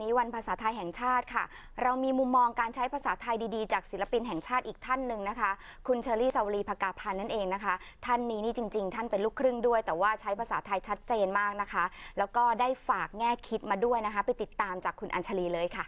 นี้วันภาษาไทยแห่งชาติค่ะเรามีมุมมองการใช้ภาษาไทยดีๆจากศิลปินแห่งชาติอีกท่านหนึ่งนะคะคุณเชอรี่ สวลี ภกาพันธ์นั่นเองนะคะท่านนี้นี่จริงๆท่านเป็นลูกครึ่งด้วยแต่ว่าใช้ภาษาไทยชัดเจนมากนะคะแล้วก็ได้ฝากแง่คิดมาด้วยนะคะไปติดตามจากคุณอัญชลีเลยค่ะ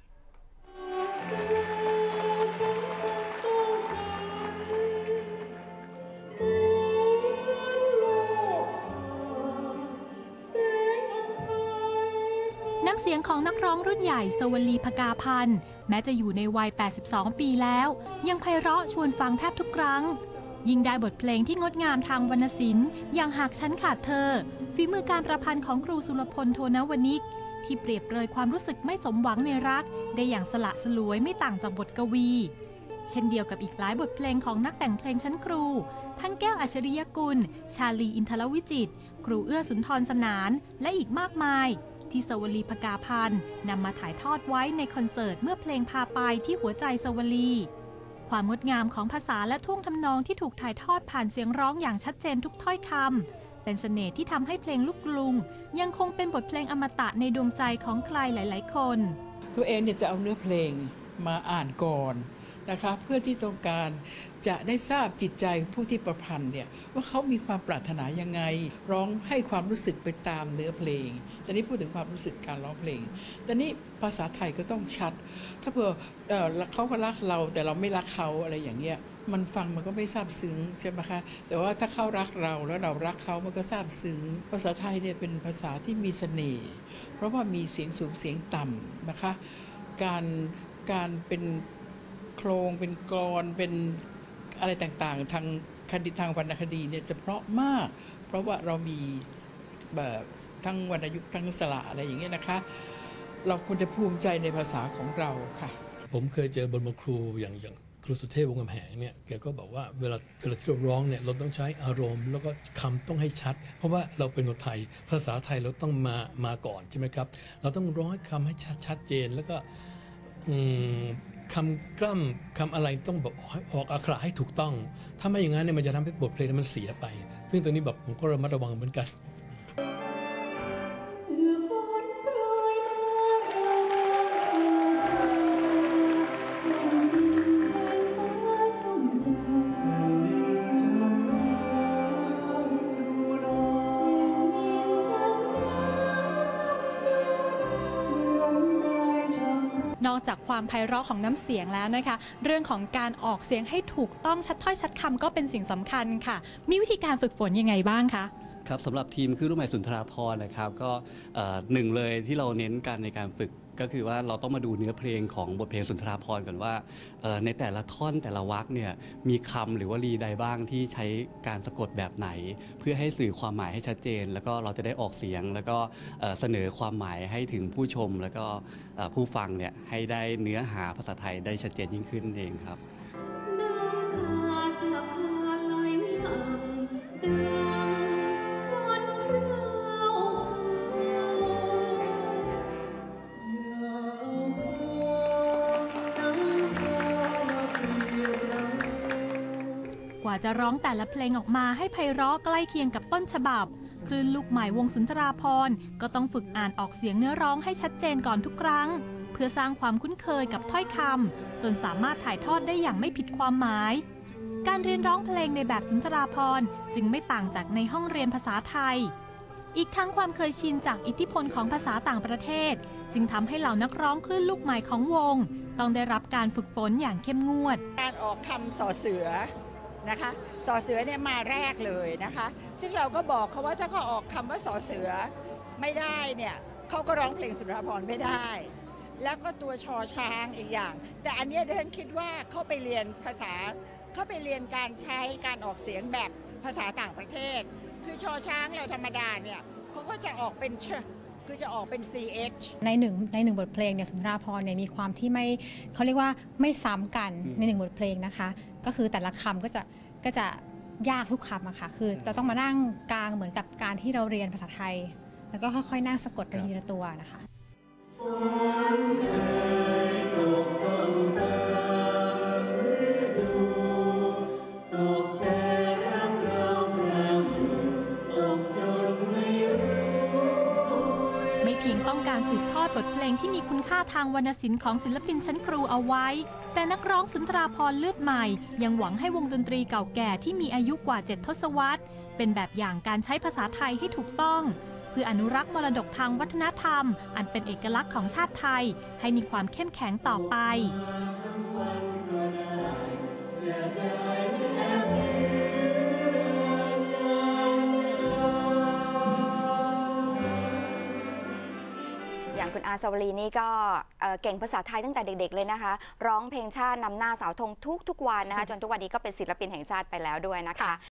น้ำเสียงของนักร้องรุ่นใหญ่สวลี ภกาพันธ์แม้จะอยู่ในวัย 82 ปีแล้วยังไพเราะชวนฟังแทบทุกครั้งยิ่งได้บทเพลงที่งดงามทางวรรณศิลป์อย่างหากฉันขาดเธอฝีมือการประพันธ์ของครูสุรพล โทนวนิกที่เปรียบเปรยความรู้สึกไม่สมหวังในรักได้อย่างสละสลวยไม่ต่างจากบทกวีเช่นเดียวกับอีกหลายบทเพลงของนักแต่งเพลงชั้นครูทั้งแก้วอัจฉริยกุลชาลี อินทรวิจิตรครูเอื้อสุนทรสนานและอีกมากมายที่สวลี ภกาพันธ์นำมาถ่ายทอดไว้ในคอนเสิร์ตเมื่อเพลงพาไปที่หัวใจสวลีความงดงามของภาษาและท่วงทำนองที่ถูกถ่ายทอดผ่านเสียงร้องอย่างชัดเจนทุกถ้อยคำเป็นเสน่ห์ที่ทำให้เพลงลูกกรุงยังคงเป็นบทเพลงอมตะในดวงใจของใครหลายๆคนตัวเองเนี่ยจะเอาเนื้อเพลงมาอ่านก่อนนะคะเพื่อที่ต้องการจะได้ทราบจิตใจผู้ที่ประพันธ์เนี่ยว่าเขามีความปรารถนายังไงร้องให้ความรู้สึกไปตามเนื้อเพลงแต่นี้พูดถึงความรู้สึกการร้องเพลงแต่นี้ภาษาไทยก็ต้องชัดถ้าเผื่อเขาก็รักเราแต่เราไม่รักเขาอะไรอย่างเงี้ยมันฟังมันก็ไม่ซาบซึ้งใช่ไหมคะแต่ว่าถ้าเขารักเราแล้วเรารักเขามันก็ซาบซึ้งภาษาไทยเนี่ยเป็นภาษาที่มีเสน่ห์เพราะว่ามีเสียงสูงเสียงต่ำนะคะการเป็นโครงเป็นกลอนเป็นอะไรต่างๆทางวรรณคดีเนี่ยจะเพราะมากเพราะว่าเรามีแบบทั้งวรรณยุกต์ทั้งสระอะไรอย่างเงี้ยนะคะเราควรจะภูมิใจในภาษาของเราค่ะผมเคยเจอบรมครูอย่างครูสุเทพวงศ์กำแหงเนี่ยแกก็บอกว่าเวลาที่เราร้องเนี่ยเราต้องใช้อารมณ์แล้วก็คำต้องให้ชัดเพราะว่าเราเป็นคนไทยภาษาไทยเราต้องมาก่อนใช่ไหมครับเราต้องร้องคำให้ชัดเจนแล้วก็คำกล้ำคำอะไรต้องแบบออกอักขระให้ถูกต้องถ้าไม่อย่างนั้นเนี่ยมันจะทำให้บทเพลงมันเสียไปซึ่งตรงนี้แบบผมก็ระมัดระวังเหมือนกันนอกจากความไพเราะของน้ำเสียงแล้วนะคะเรื่องของการออกเสียงให้ถูกต้องชัดถ้อยชัดคำก็เป็นสิ่งสำคัญค่ะมีวิธีการฝึกฝนยังไงบ้างคะครับสำหรับทีมคลื่นลูกใหม่สุนทราภรณ์นะครับก็หนึ่งเลยที่เราเน้นกันในการฝึกก็คือว่าเราต้องมาดูเนื้อเพลงของบทเพลงสุนทราภรณ์ก่อนว่าในแต่ละท่อนแต่ละวรรคเนี่ยมีคำหรือวลีใดบ้างที่ใช้การสะกดแบบไหนเพื่อให้สื่อความหมายให้ชัดเจนแล้วก็เราจะได้ออกเสียงแล้วก็เสนอความหมายให้ถึงผู้ชมแล้วก็ผู้ฟังเนี่ยให้ได้เนื้อหาภาษาไทยได้ชัดเจนยิ่งขึ้นเองครับกว่าจะร้องแต่ละเพลงออกมาให้ไพเราะใกล้เคียงกับต้นฉบับคลื่นลูกใหม่วงสุนทราภรณ์ก็ต้องฝึกอ่านออกเสียงเนื้อร้องให้ชัดเจนก่อนทุกครั้งเพื่อสร้างความคุ้นเคยกับถ้อยคำจนสามารถถ่ายทอดได้อย่างไม่ผิดความหมายการเรียนร้องเพลงในแบบสุนทราภรณ์จึงไม่ต่างจากในห้องเรียนภาษาไทยอีกทั้งความเคยชินจากอิทธิพลของภาษาต่างประเทศจึงทำให้เหล่านักร้องคลื่นลูกใหม่ของวงต้องได้รับการฝึกฝนอย่างเข้มงวดการออกคำสอเสือนะคะสอเสือเนี่ยมาแรกเลยนะคะซึ่งเราก็บอกเขาว่าถ้าเขาออกคำว่าสอเสือไม่ได้เนี่ยเขาก็ร้องเพลงสุนทรภรณ์ไม่ได้แล้วก็ตัวชอช้างอีกอย่างแต่อันนี้ดิฉันคิดว่าเขาไปเรียนภาษาเขาไปเรียนการใช้การออกเสียงแบบภาษาต่างประเทศคือชอช้างเราธรรมดาเนี่ยเขาก็จะออกเป็นคือจะออกเป็น ch ในหนึ่งบทเพลงเนี่ยสุนทราภรณ์เนี่ยมีความที่ไม่เขาเรียกว่าไม่ซ้ำกันในหนึ่งบทเพลงนะคะก็คือแต่ละคำก็จะยากทุกคำอะค่ะคือเราต้องมานั่งกลางเหมือนกับการที่เราเรียนภาษาไทยแล้วก็ค่อยๆนั่งสะกดไปทีละตัวนะคะไม่เพียงต้องการสืบทอดบทเพลงที่มีคุณค่าทางวรรณศิลป์ของศิลปินชั้นครูเอาไว้ แต่นักร้องสุนทราภรณ์เลือดใหม่ยังหวังให้วงดนตรีเก่าแก่ที่มีอายุกว่า 7 ทศวรรษเป็นแบบอย่างการใช้ภาษาไทยให้ถูกต้องเพื่ออนุรักษ์มรดกทางวัฒนธรรมอันเป็นเอกลักษณ์ของชาติไทยให้มีความเข้มแข็งต่อไปอย่างคุณอาสวรีนี่ก็เก่งภาษาไทยตั้งแต่เด็กๆเลยนะคะร้องเพลงชาตินำหน้าเสาธงทุกวันนะคะจนทุกวันนี้ก็เป็นศิลปินแห่งชาติไปแล้วด้วยนะคะ